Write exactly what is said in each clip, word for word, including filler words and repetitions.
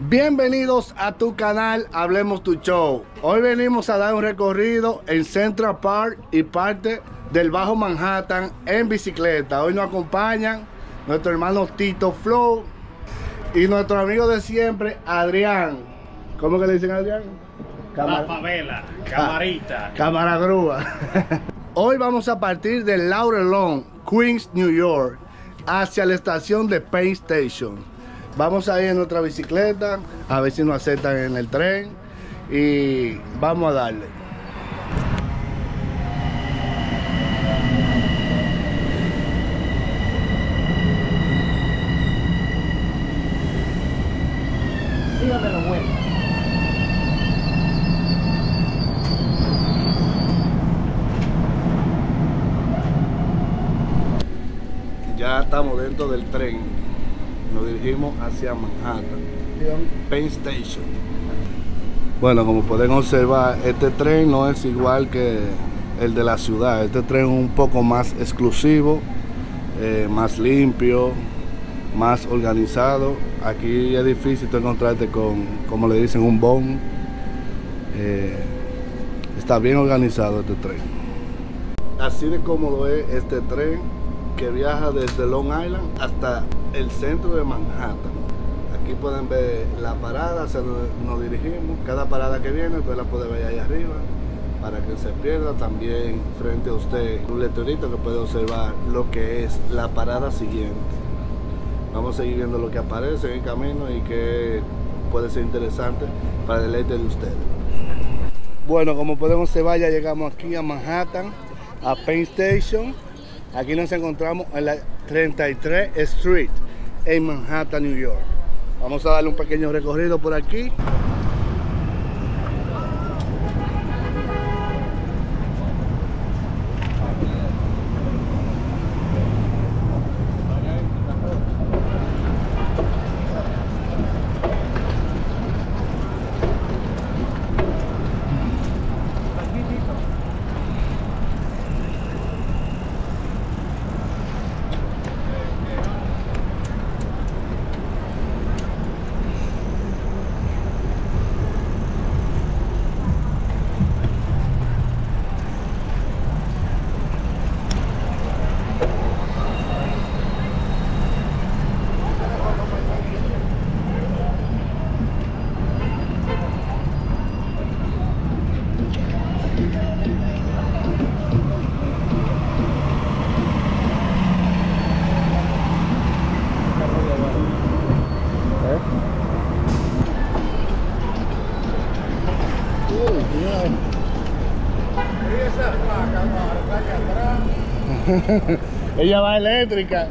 Bienvenidos a tu canal Hablemos Tu Show. Hoy venimos a dar un recorrido en Central Park y parte del Bajo Manhattan en bicicleta. Hoy nos acompañan nuestro hermano Tito Flow y nuestro amigo de siempre, Adrián. ¿Cómo que le dicen a Adrián? Cámara. La favela, camarita. Ah, cámara grúa. Hoy vamos a partir de Laurel Lawn, Queens, New York, hacia la estación de Penn Station. Vamos a ir en nuestra bicicleta, a ver si nos aceptan en el tren y vamos a darle. Síganme lo bueno. Ya estamos dentro del tren. Nos dirigimos hacia Manhattan, Penn Station. Bueno, como pueden observar, este tren no es igual que el de la ciudad. Este tren es un poco más exclusivo, eh, más limpio, más organizado. Aquí es difícil tú encontrarte con, como le dicen, un bon. Eh, está bien organizado este tren. Así de cómodo es este tren, que viaja desde Long Island hasta el centro de Manhattan. Aquí pueden ver la parada, hacia donde nos dirigimos. Cada parada que viene, usted la puede ver ahí arriba, para que se pierda. También frente a usted un letrerito que puede observar lo que es la parada siguiente. Vamos a seguir viendo lo que aparece en el camino y que puede ser interesante para el deleite de ustedes. Bueno, como pueden observar, ya llegamos aquí a Manhattan, a Penn Station. Aquí nos encontramos en la treinta y tres Street, en Manhattan, New York. Vamos a darle un pequeño recorrido por aquí. Ella va eléctrica.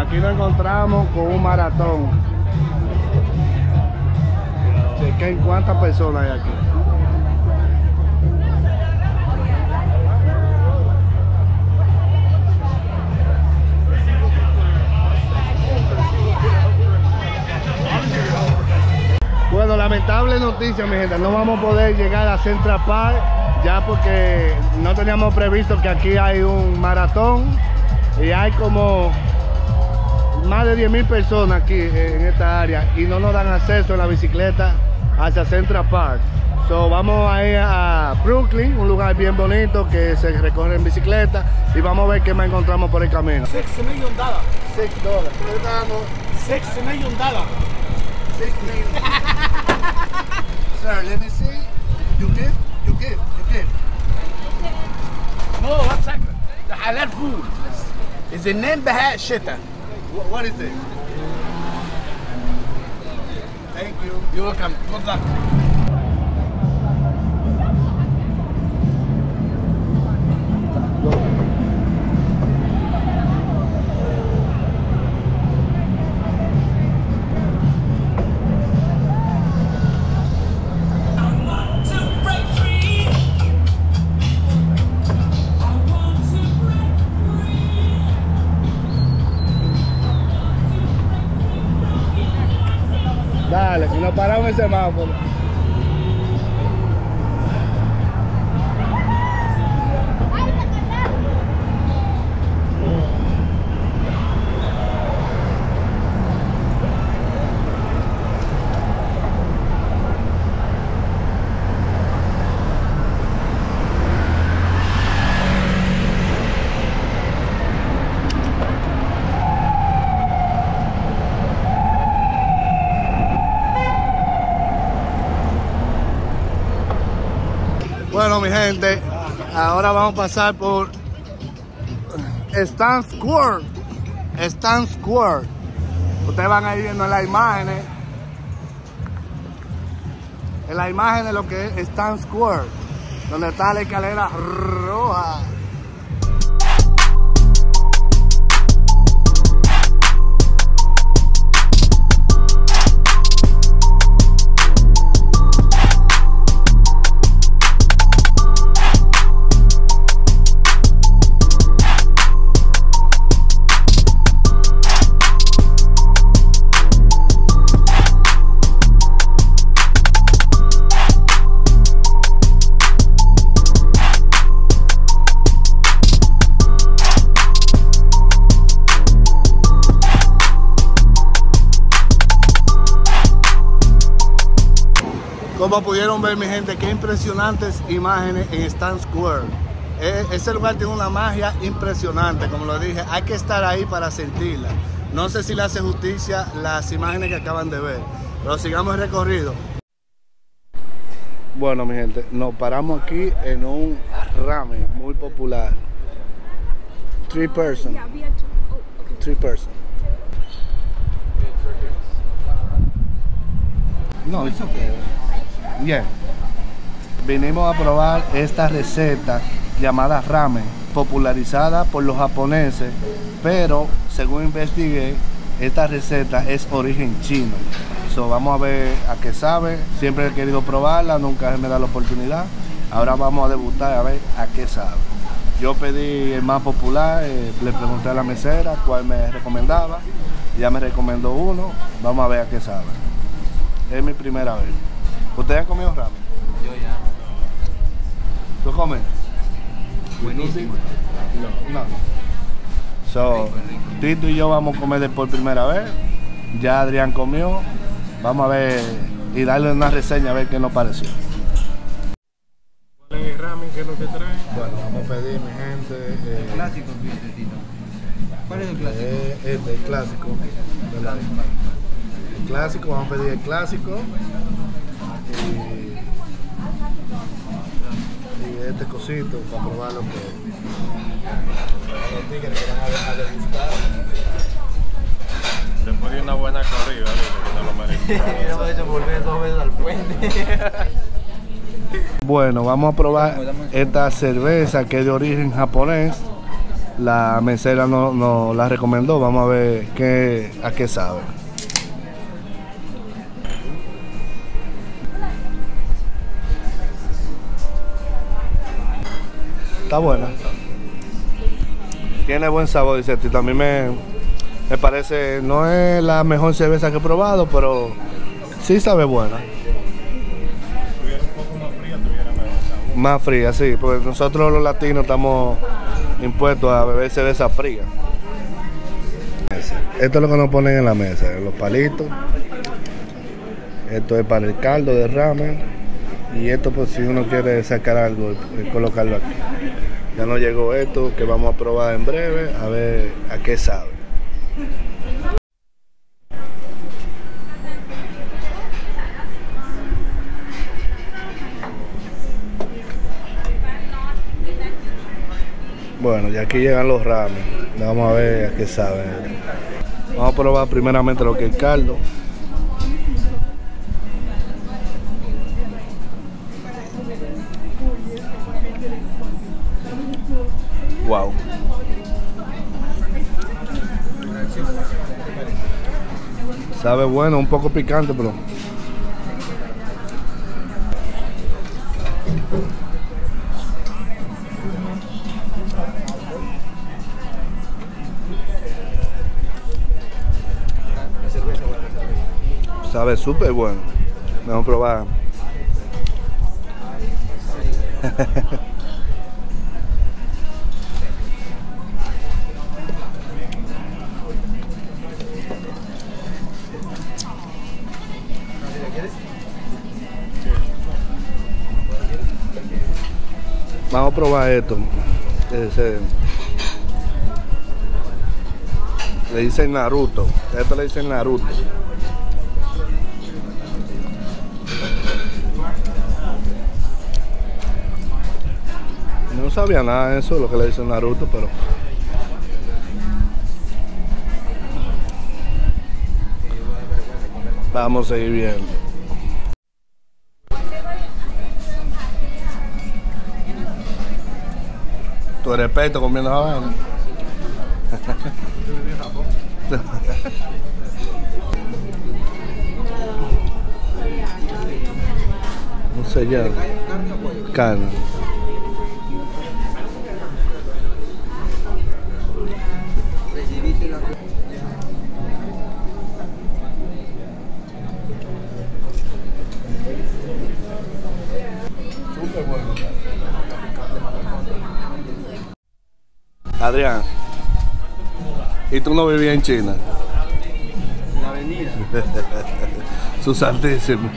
aquí nos encontramos con un maratón. Chequen cuántas personas hay aquí. Bueno, lamentable noticia, mi gente, no vamos a poder llegar a Central Park ya porque no teníamos previsto que aquí hay un maratón y hay como más de diez mil personas aquí en esta área y no nos dan acceso en la bicicleta hacia Central Park. So, vamos a ir a Brooklyn, un lugar bien bonito que se recorre en bicicleta y vamos a ver qué más encontramos por el camino. Six million dollars. Six dólares. Six million dollars. Six million. Sir, let me see. You give? You give? You give? No, one second. The halal food is the name Bahat Shita. What, what is it? Thank you. You're welcome. Good luck. Dale, si nos paramos en el semáforo. Bueno, mi gente, ahora vamos a pasar por Stan Square. Stan Square. Ustedes van a ir viendo en las imágenes. En las imágenes lo que es Stan Square, donde está la escalera roja. Como pudieron ver, mi gente, qué impresionantes imágenes en Stan Square. Ese lugar tiene una magia impresionante, como lo dije, hay que estar ahí para sentirla. No sé si le hace justicia las imágenes que acaban de ver, pero sigamos el recorrido. Bueno, mi gente, nos paramos aquí en un ramen muy popular. Three person. Three person. No, it's okay. Bien, vinimos a probar esta receta llamada ramen, popularizada por los japoneses, pero según investigué, esta receta es origen chino. So, vamos a ver a qué sabe. Siempre he querido probarla, nunca me da la oportunidad. Ahora vamos a debutar a ver a qué sabe. Yo pedí el más popular, eh, le pregunté a la mesera cuál me recomendaba. Ya me recomendó uno, vamos a ver a qué sabe. Es mi primera vez. ¿Ustedes han comido ramen? Yo ya. ¿Tú comes? Buenísimo. No. No. So, rico, rico. Tito y yo vamos a comer por primera vez. Ya Adrián comió. Vamos a ver y darle una reseña a ver qué nos pareció. ¿Cuál es el ramen que es lo que trae? Bueno, vamos a pedir, mi gente. Eh, el clásico, Tito. ¿Cuál es el clásico? Eh, este, el clásico. El clásico, vamos a pedir el clásico. Y, y este cosito para probar lo que los tigres que van a, a degustar. Después de una buena corrida, que no lo merece. No he hecho volver dos veces al puente. Bueno, vamos a probar esta cerveza que es de origen japonés. La mesera nos no la recomendó. Vamos a ver qué, a qué sabe. Está buena. Tiene buen sabor, dice. Y también me, me parece, no es la mejor cerveza que he probado, pero sí sabe buena. Más fría, sí, porque nosotros los latinos estamos impuestos a beber cerveza fría. Esto es lo que nos ponen en la mesa, los palitos. Esto es para el caldo de ramen. Y esto, pues, si uno quiere sacar algo, colocarlo aquí. Ya nos llegó esto que vamos a probar en breve, a ver a qué sabe. Bueno, y aquí llegan los ramen. Vamos a ver a qué sabe. Vamos a probar primeramente lo que es el caldo. Wow. Sabe bueno, un poco picante, pero sabe súper bueno. Vamos a probar. Vamos a probar esto. Ese, le dicen Naruto. Esto le dicen Naruto. No sabía nada de eso, lo que le dicen Naruto, pero vamos a seguir viendo. Tu respeto comiendo la vaina. No sé ya. Carne. Súper bueno. Adrián, ¿y tú no vivías en China? La avenida. Sus altísimos.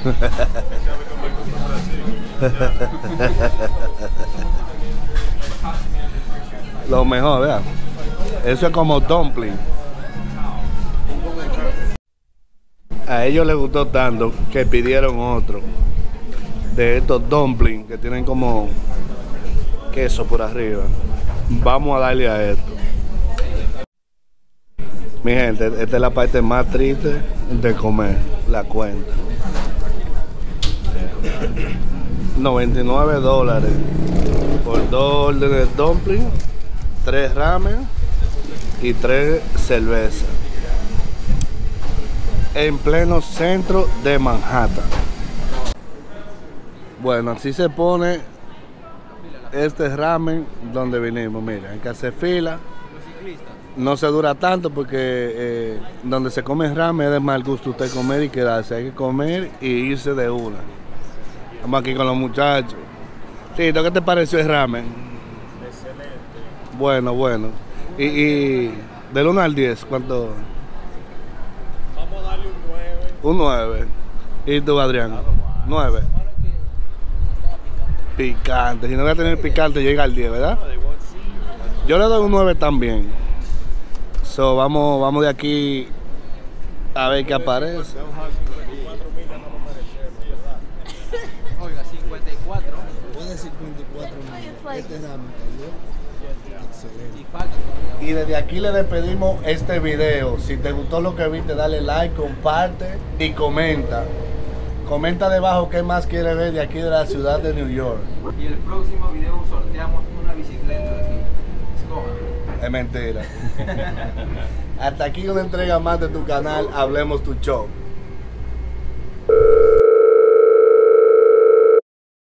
Lo mejor, ¿verdad? Eso es como dumpling. A ellos les gustó tanto que pidieron otro de estos dumplings que tienen como queso por arriba. Vamos a darle a esto. Mi gente, esta es la parte más triste de comer, la cuenta. noventa y nueve dólares por dos órdenes de dumpling, tres ramen y tres cervezas. En pleno centro de Manhattan. Bueno, así se pone este ramen donde vinimos. Mira, hay que hacer fila. No se dura tanto porque eh, donde se come ramen es de mal gusto usted comer y quedarse. Hay que comer y irse de una. Estamos aquí con los muchachos. Tito, ¿qué te pareció el ramen? Excelente. Bueno, bueno. Y, y del uno al diez, ¿cuánto? Vamos a darle un nueve. Un nueve. ¿Y tú, Adrián? nueve. Picante. Si no voy a tener picante, llega al diez, ¿verdad? Yo le doy un nueve también. So, vamos, vamos de aquí a ver qué aparece. Oiga, cincuenta y cuatro. Puede cincuenta y cuatro mil. Este ramen cayó. Excelente. Y Y desde aquí le despedimos este video. Si te gustó lo que viste, dale like, comparte y comenta. Comenta debajo qué más quieres ver de aquí de la ciudad de New York. Y el próximo video sorteamos una bicicleta de aquí. Escojan. En mentira. Hasta aquí una entrega más de tu canal, Hablemos Tu Show.